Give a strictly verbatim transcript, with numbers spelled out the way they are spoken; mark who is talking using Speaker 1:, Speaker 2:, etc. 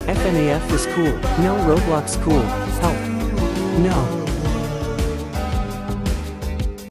Speaker 1: F N A F is cool. No, Roblox cool. Help. No.